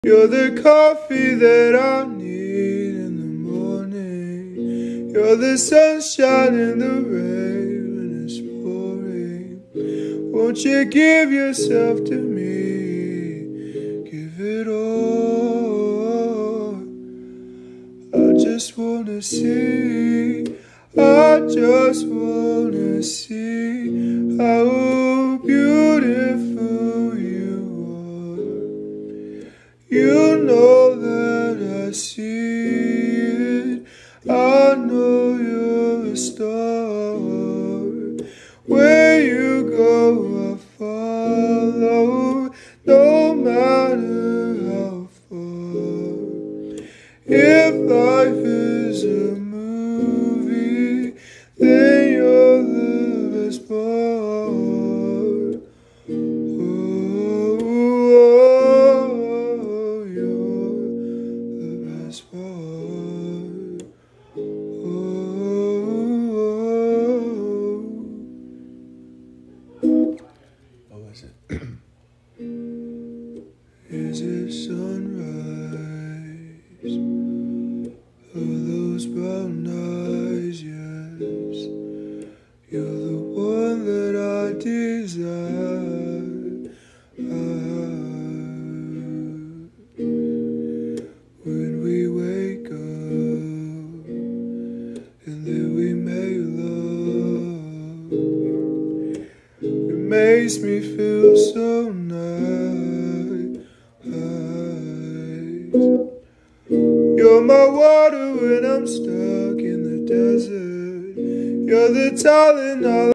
You're the coffee that I need in the morning. You're the sunshine in the rain when it's pouring. Won't you give yourself to me? Give it all. I just wanna see, I just wanna see how beautiful you are. You know that I see it, I know you're a star. Where you go I follow, no matter how far. If life is a movie, then you're the best part. Oh, you're the best part. What was it? Is it sunrise? Oh, those brown eyes, yes. You're the one that I desire. When we wake up and then we make love, it makes me feel so nice. You're my water when I'm stuck in the desert. You're the Tylenol.